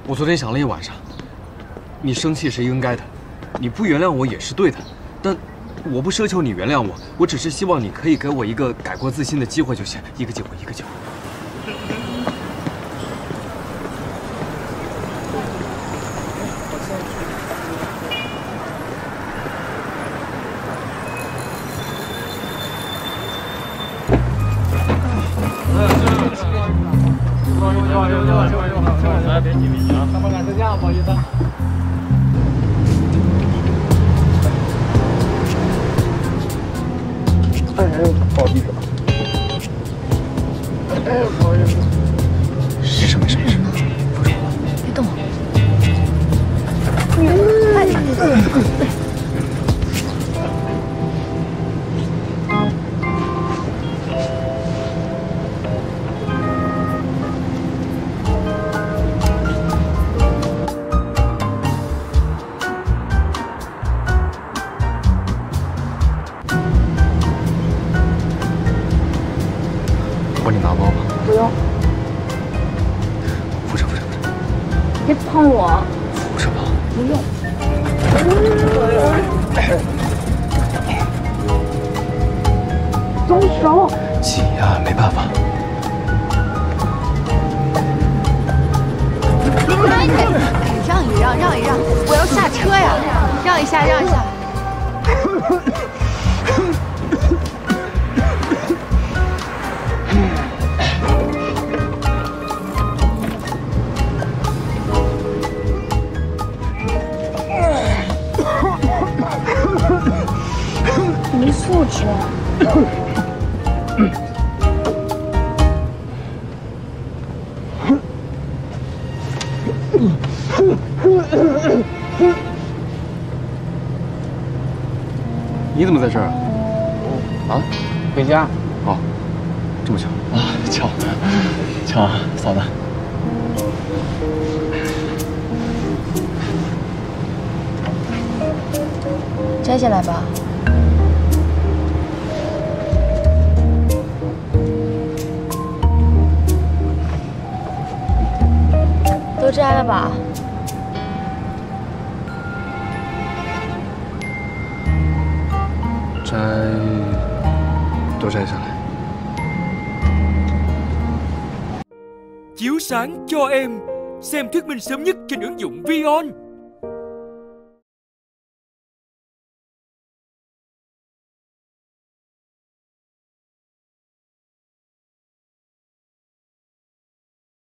我昨天想了一晚上，你生气是应该的，你不原谅我也是对的，但我不奢求你原谅我，我只是希望你可以给我一个改过自新的机会就行，一个机会，一个机会。 哎，别急别急啊！上班赶时间啊，不好意思。哎，不好意思。哎，不好意思。 没事没事没事，不说了。 别动。 帮你拿包吧。 不用， 扶着扶着扶着。 别碰我。 扶着吧。 不用。松手。 挤呀，没办法。 哎，让一让，让一让，我要下车呀！让一下，让一下。没素质。 你怎么在这儿啊？啊？ 回家。 哦，这么巧啊，巧，巧啊，嫂子。 摘下来吧。都摘了吧。 都摘下来。 Chiếu sáng cho em, xem thuyết minh sớm nhất trên ứng dụng Vion.